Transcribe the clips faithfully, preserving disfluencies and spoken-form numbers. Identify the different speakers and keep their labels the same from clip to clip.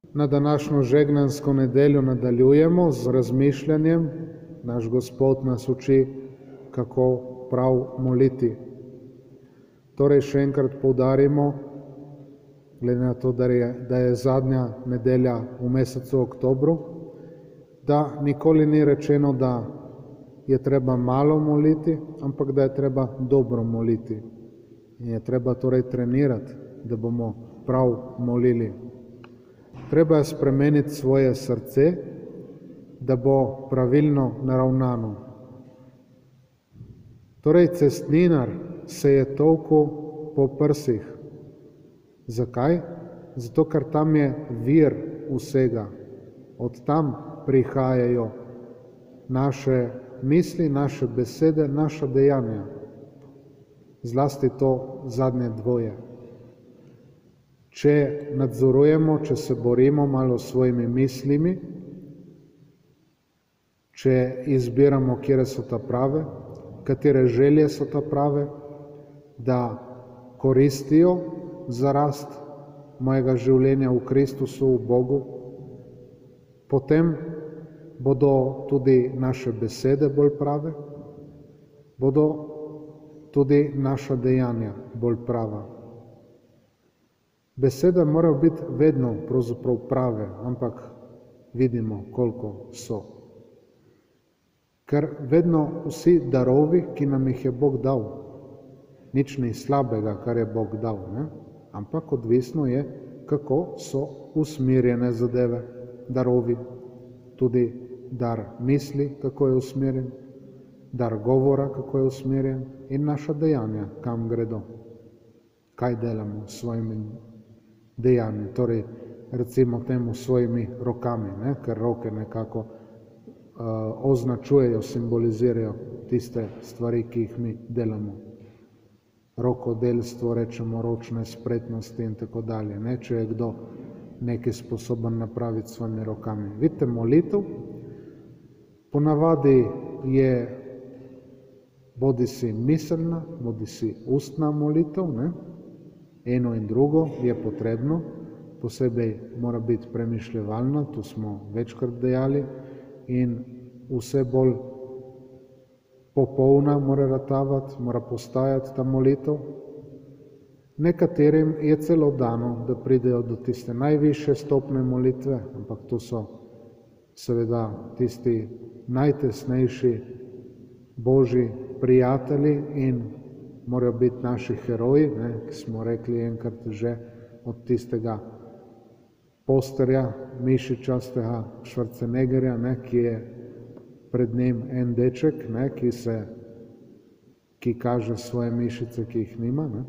Speaker 1: Na današnjo žegnansko nedeljo nadaljujemo z razmišljanjem. Naš Gospod nas uči, kako prav moliti. Torej še enkrat poudarimo, glede na to, da je, da je zadnja nedelja v mesecu oktobru, da nikoli ni rečeno, da je treba malo moliti, ampak da je treba dobro moliti. In je treba torej trenirati, da bomo prav molili. Treba je spremeniti svoje srce, da bo pravilno naravnano. Torej, cestninar se je tolkel po prsih. Zakaj? Zato, ker tam je vir vsega. Od tam prihajajo naše misli, naše besede, naša dejanja. Zlasti to zadnje dvoje. Če nadzorujemo, če se borimo malo s svojimi mislimi, če izbiramo, kje so ta prave, katere želje so ta prave, da koristijo za rast mojega življenja v Kristusu, v Bogu, potem bodo tudi naše besede bolj prave, bodo tudi naša dejanja bolj prava. Besede morajo biti vedno pravzaprav prave, ampak vidimo, koliko so. Ker vedno vsi darovi, ki nam jih je Bog dal, nič ni slabega, kar je Bog dal, ne? Ampak odvisno je, kako so usmerjene zadeve, darovi, tudi dar misli, kako je usmerjen, dar govora, kako je usmerjen, in naša dejanja, kam gredo, kaj delamo s svojimi dejanji, torej recimo temu svojimi rokami, ne? Ker roke nekako uh, označujejo, simbolizirajo tiste stvari, ki jih mi delamo. Rokodelstvo, rečemo ročne spretnosti in tako dalje, ne? Če je kdo nekaj sposoben napraviti s svojimi rokami. Vidite, molitev ponavadi je bodi si miselna, bodi si ustna molitev, ne? Eno in drugo je potrebno, posebej mora biti premišljevalna, to smo večkrat dejali, in vse bolj popolna mora ratavati, mora postajati ta molitev. Nekaterim je celo dano, da pridejo do tiste najvišje stopne molitve, ampak to so seveda tisti najtesnejši Božji prijatelji in morajo biti naši heroji, ne, ki smo rekli enkrat že od tistega posterja mišičastega Schwarzeneggerja, ne, ki je pred njim en deček, ne, ki, se, ki kaže svoje mišice, ki jih nima. Ne.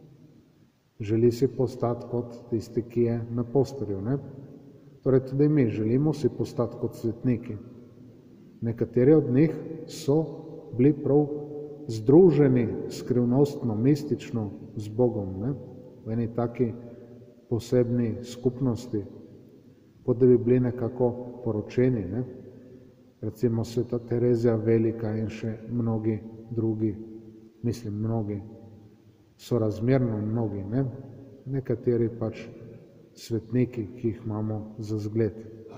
Speaker 1: Želi si postati kot tisti, ki je na posterju. Ne. Torej tudi mi želimo si postati kot svetniki. Nekateri od njih so bili prav združeni skrivnostno, mistično z Bogom, ne? V eni taki posebni skupnosti, kot da bi bili nekako poročeni, ne? Recimo sveta Terezija Velika in še mnogi drugi, mislim mnogi, sorazmerno mnogi, ne? Nekateri pač svetniki, ki jih imamo za zgled.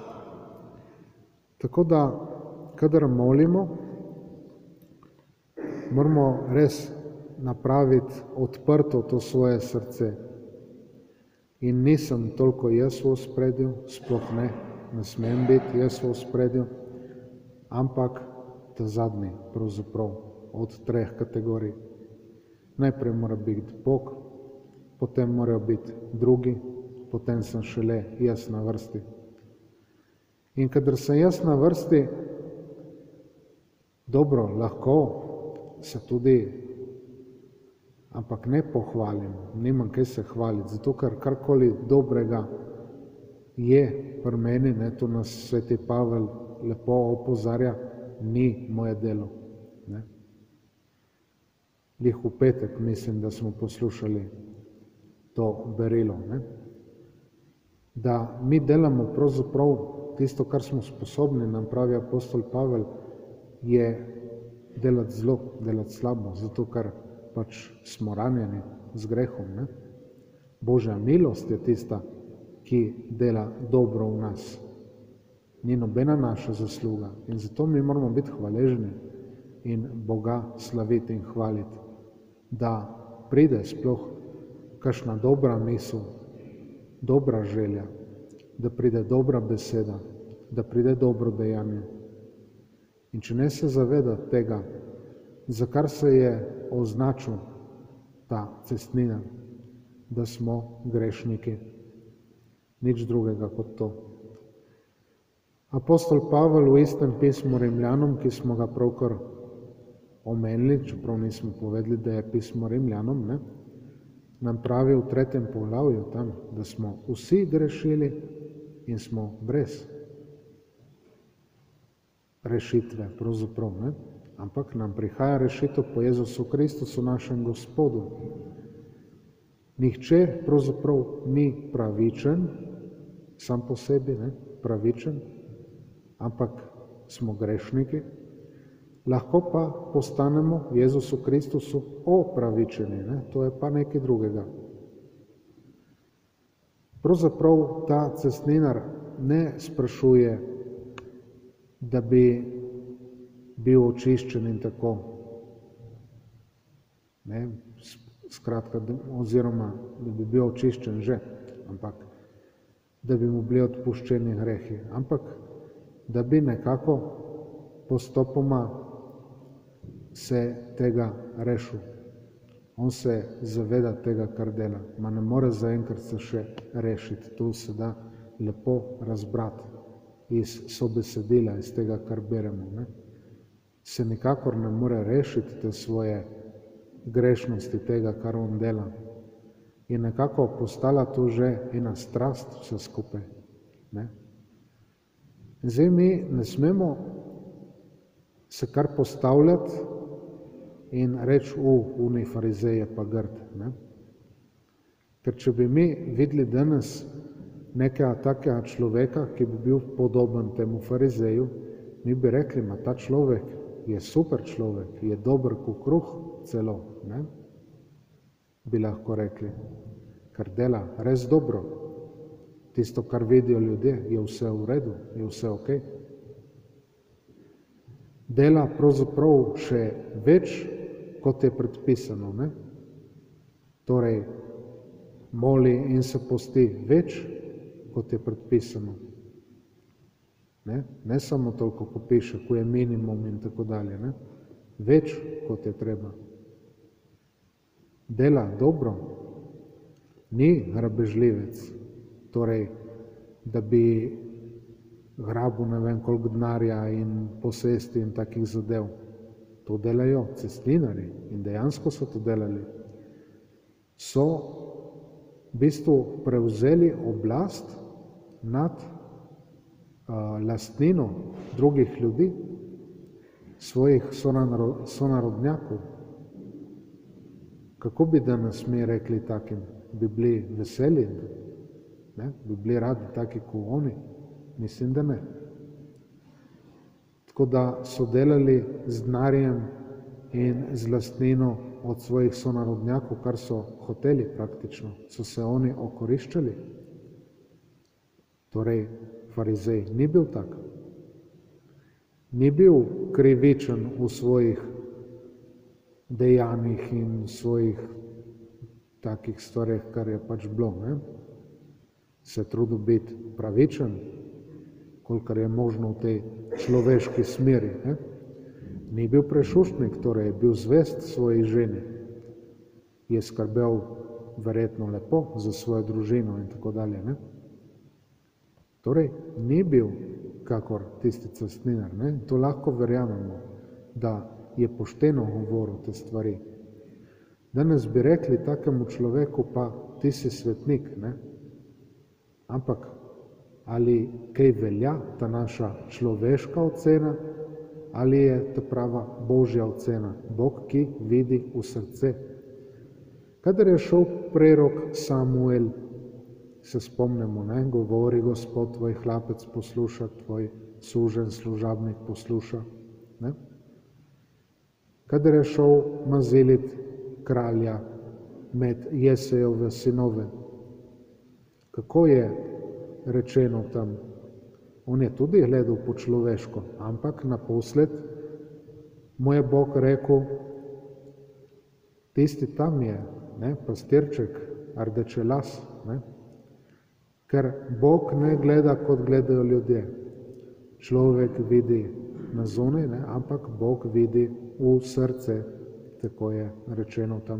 Speaker 1: Tako da, kadar molimo, moramo res napraviti odprto to svoje srce. In nisem toliko jaz v ospredju, sploh ne, ne smem biti jaz v ospredju, ampak ta zadnji, pravzaprav, od treh kategorij. Najprej mora biti Bog, potem morajo biti drugi, potem sem šele jaz na vrsti. In kadar sem jaz na vrsti, dobro, lahko se tudi, ampak ne pohvalim, nimam kaj se hvaliti, zato ker karkoli dobrega je pri meni, ne, to nas sveti Pavel lepo opozarja, ni moje delo. Ne. Lih v petek mislim, da smo poslušali to berilo, ne. Da mi delamo pravzaprav tisto, kar smo sposobni, nam pravi apostol Pavel, je delati zlo, delati slabo, zato ker pač smo ranjeni z grehom. Ne? Božja milost je tista, ki dela dobro v nas. Ni nobena naša zasluga in zato mi moramo biti hvaležni in Boga slaviti in hvaliti, da pride sploh kakšna dobra misel, dobra želja, da pride dobra beseda, da pride dobro dejanje. In če ne se zaveda tega, za kar se je označil ta cestnina, da smo grešniki, nič drugega kot to. Apostol Pavel v istem pismu Rimljanom, ki smo ga pravkar omenili, čeprav nismo povedali, da je pismo Rimljanom, ne, nam pravi v tretjem poglavju tam, da smo vsi grešili in smo brez rešitve, pravzaprav, ne? Ampak nam prihaja rešitev po Jezusu Kristusu, našem Gospodu. Nihče pravzaprav ni pravičen, sam po sebi, ne, pravičen, ampak smo grešniki, lahko pa postanemo Jezusu Kristusu opravičeni, ne, to je pa nekaj drugega. Pravzaprav ta cestninar ne sprašuje, da bi bil očiščen in tako, ne, skratka, oziroma, da bi bil očiščen že, ampak da bi mu bili odpuščeni grehi, ampak da bi nekako postopoma se tega rešil. On se zaveda tega, kar dela, ma ne more zaenkrat se še rešiti, tu se da lepo razbrati iz sobesedila, iz tega, kar beremo, ne. Se nikakor ne more rešiti te svoje grešnosti, tega, kar on dela. Je nekako postala to že ena strast vse skupaj, ne. Zdaj mi ne smemo se kar postavljati in reči, u, oni farizej je pa grd, ne. Ker če bi mi videli danes nekega takega človeka, ki bi bil podoben temu farizeju, mi bi rekli, ma ta človek je super človek, je dober kot kruh celo, ne? Bi lahko rekli, kar dela res dobro. Tisto, kar vidijo ljudje, je vse v redu, je vse ok. Dela pravzaprav še več, kot je predpisano, ne? Torej, moli in se posti več, kot je predpisano. Ne, ne samo toliko, ko piše, ko je minimum in tako dalje, ne? Več, kot je treba. Dela dobro, ni grabežljivec, torej, da bi grabil ne vem koliko denarja in posesti in takih zadev. To delajo cestninarji in dejansko so to delali. So v bistvu prevzeli oblast nad uh, lastnino drugih ljudi, svojih sonarodnjakov. Kako bi danes mi rekli takim? Bi bili veseli? Ne? Bi bili radi taki kot oni? Mislim, da ne. Tako da so delali z denarjem in z lastnino od svojih sonarodnjakov, kar so hoteli praktično, so se oni okoriščali. Torej, farizej ni bil tak. Ni bil krivičen v svojih dejanjih in svojih takih stvareh, kar je pač bilo, ne? Se trudil biti pravičen, kolikor je možno v tej človeški smeri, ne? Ni bil prešuštnik, torej je bil zvest svoji ženi. Je skrbel verjetno lepo za svojo družino in tako dalje, ne? Torej, ni bil kakor tisti cestninar, ne? To lahko verjamemo, da je pošteno govoril te stvari. Danes bi rekli takemu človeku, pa ti si svetnik, ne? Ampak ali kaj velja ta naša človeška ocena, ali je ta prava Božja ocena, Bog, ki vidi v srce. Kadar je šel prerok Samuel, se spomnimo, ne, govori Gospod, tvoj hlapec posluša, tvoj sužen služabnik posluša, ne. Kadar je šel mazilit kralja med Jesejove sinove, kako je rečeno tam. On je tudi gledal po človeško, ampak naposled mu je Bog rekel, tisti tam je, ne, pastirček, rdeče las, ne. Ker Bog ne gleda, kot gledajo ljudje. Človek vidi na zunaj, ne, ampak Bog vidi v srce, tako je rečeno tam.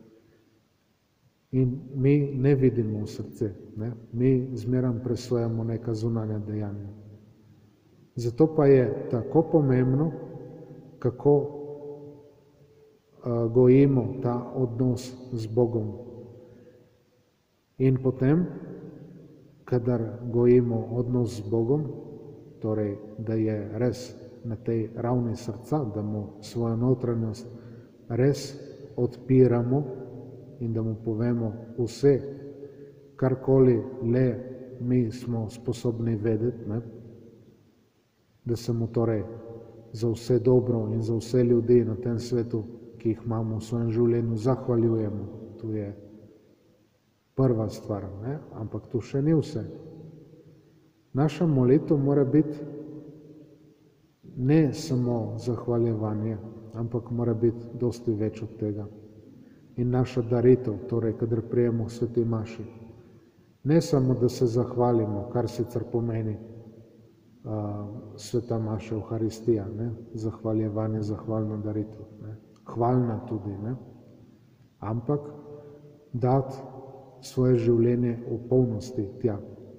Speaker 1: In mi ne vidimo v srce, ne? Mi zmeram presojamo neka zunanja dejanja. Zato pa je tako pomembno, kako uh, gojimo ta odnos z Bogom. In potem, kadar gojimo odnos z Bogom, torej, da je res na tej ravni srca, da mu svojo notranjost res odpiramo, in da mu povemo vse, karkoli le mi smo sposobni vedeti, ne? Da se mu torej za vse dobro in za vse ljudi na tem svetu, ki jih imamo v svojem življenju, zahvaljujemo. To je prva stvar, ne? Ampak to še ni vse. Naša molitev mora biti ne samo zahvaljevanje, ampak mora biti dosti več od tega. In naša daritev, torej, kadar prijemo sveti maši. Ne samo, da se zahvalimo, kar sicer pomeni uh, sveta maša, Euharistija, ne? Zahvaljevanje, zahvalna daritev, ne? Hvalna tudi, ne? Ampak dati svoje življenje v polnosti tja.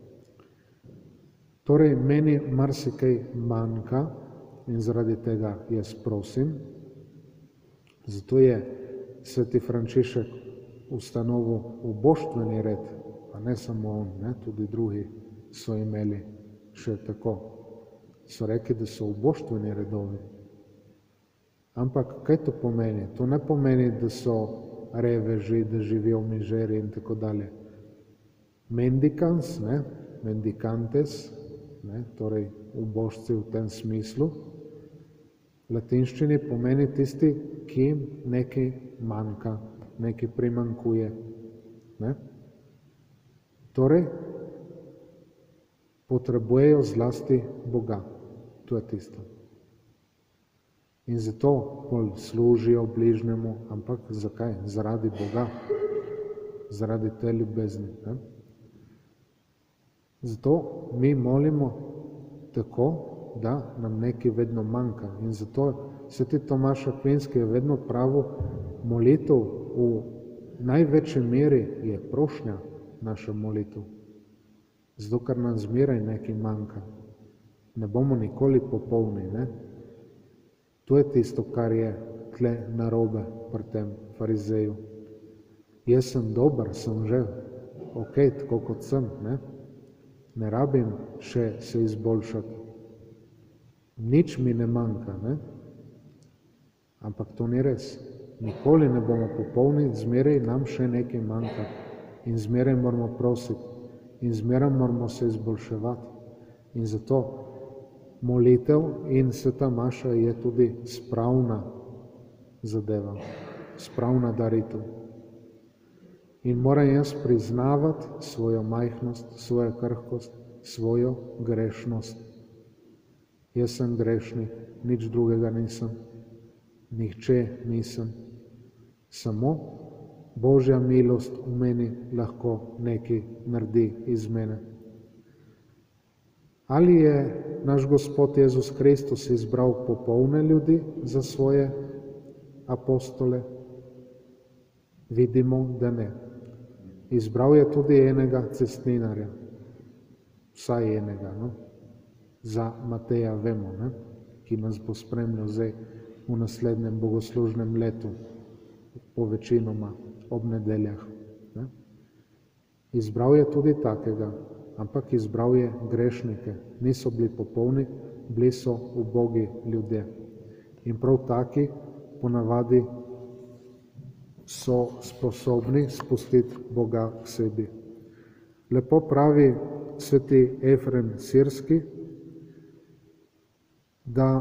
Speaker 1: Torej, meni marsikaj manjka in zaradi tega jaz prosim, zato je sveti Frančišek ustanovil uboštveni red, pa ne samo on, ne, tudi drugi so imeli še tako. So rekli, da so uboštveni redovi. Ampak kaj to pomeni? To ne pomeni, da so reveži, da živijo v mižeri in tako dalje. Mendicans, ne, mendicantes, ne, torej ubožci v tem smislu, v latinščini pomeni tisti, ki jim nekaj manjka, nekaj primanjkuje. Ne? Torej, potrebujejo zlasti Boga. To je tisto. In zato bolj služijo bližnjemu, ampak zakaj? Zaradi Boga, zaradi te ljubezni. Ne? Zato mi molimo tako, da nam nekaj vedno manjka. In zato sveti Tomaž Akvinski je vedno pravil, molitev v največji meri je prošnja naša molitev. Zato, ker nam zmeraj nekaj manjka. Ne bomo nikoli popolni, ne? To je tisto, kar je tle narobe pri tem farizeju. Jaz sem dober, sem že ok, tako kot sem, ne? Ne rabim še se izboljšati. Nič mi ne manjka, ne? Ampak to ni res. Nikoli ne bomo popolni, zmeraj nam še nekaj manjka. In zmeraj moramo prositi. In zmeraj moramo se izboljševati. In zato molitev in sveta maša je tudi spravna zadeva. Spravna daritev. In moram jaz priznavati svojo majhnost, svojo krhkost, svojo grešnost. Jaz sem grešnik, nič drugega nisem, nihče nisem. Samo Božja milost v meni lahko nekaj naredi iz mene. Ali je naš Gospod Jezus Kristus izbral popolne ljudi za svoje apostole? Vidimo, da ne. Izbral je tudi enega cestninarja, vsaj enega, no? Za Mateja vemo, ne? Ki nas bo spremljal zdaj v naslednjem bogoslužnem letu, po večinoma ob nedeljah. Ne? Izbral je tudi takega, ampak izbral je grešnike. Niso bili popolni, bili so ubogi ljudje. In prav taki ponavadi so sposobni spustiti Boga k sebi. Lepo pravi sveti Efrem Sirski, da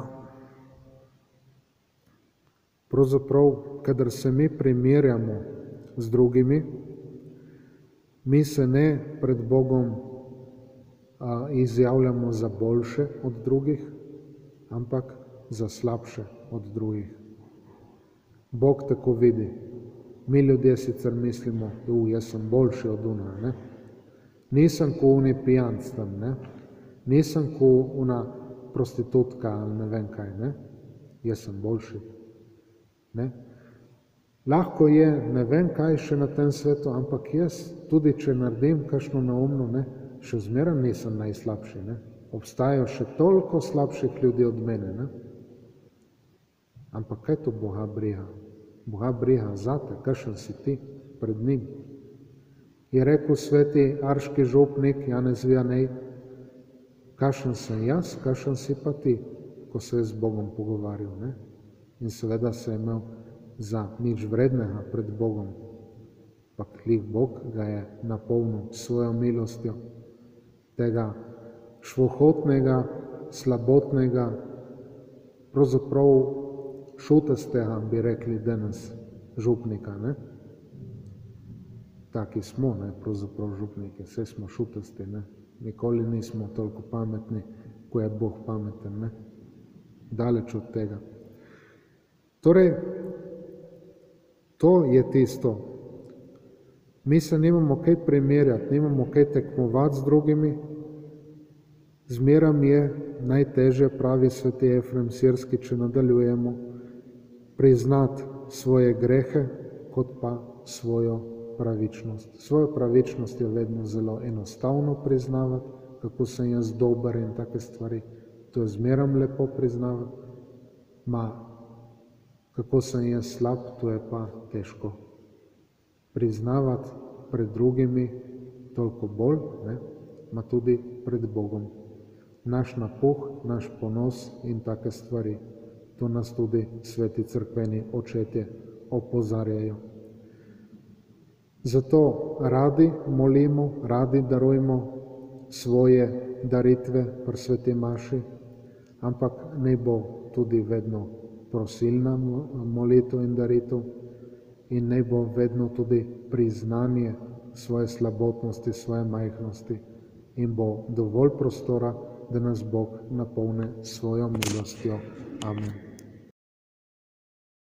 Speaker 1: pravzaprav, kadar se mi primerjamo z drugimi, mi se ne pred Bogom a, izjavljamo za boljše od drugih, ampak za slabše od drugih. Bog tako vidi. Mi ljudje sicer mislimo, da jaz sem boljši od una, ne? Nisem ko uni pijanc tam, ne? Nisem ko una prostitutka ali ne vem kaj, ne? Jaz sem boljši. Ne? Lahko je ne vem kaj še na tem svetu, ampak jaz, tudi če naredim kakšno neumno, ne, še zmeraj nisem najslabši. Ne? Obstajajo še toliko slabših ljudi od mene. Ne? Ampak kaj to Boga briga? Boga briga zate, kakšen si ti pred njim. Je rekel sveti arški župnik Janez Vianej, kakšen sem jaz, kakšen si pa ti, ko se je z Bogom pogovarjal. Ne? In seveda se je imel za nič vrednega pred Bogom. Pa klih Bog ga je napolnil svojo milostjo, tega švohotnega, slabotnega, pravzaprav šutastega, bi rekli danes, župnika. Ne? Taki smo, ne, pravzaprav župniki, vse smo šutasti, ne? Nikoli nismo toliko pametni, ko je Bog pameten. Ne? Daleč od tega. Torej, to je tisto. Mi se nimamo kaj primerjati, nimamo kaj tekmovati z drugimi. Zmeram je najtežje, pravi sveti Efrem Sirski, če nadaljujemo, priznati svoje grehe, kot pa svojo pravičnost. Svojo pravičnost je vedno zelo enostavno priznavati, kako sem jaz dober in take stvari. To je zmeram lepo priznavati. Ma, kako sem jaz slab, to je pa težko priznavati pred drugimi, toliko bolj, ne, ma tudi pred Bogom. Naš napuh, naš ponos in take stvari, to nas tudi sveti crkveni očetje opozarjajo. Zato radi molimo, radi darujmo svoje daritve pri sveti maši, ampak ne bo tudi vedno prosilna molitev in daritev in naj bo vedno tudi priznanje svoje slabotnosti, svoje majhnosti in bo dovolj prostora, da nas Bog napolni svojo milostjo. Amen.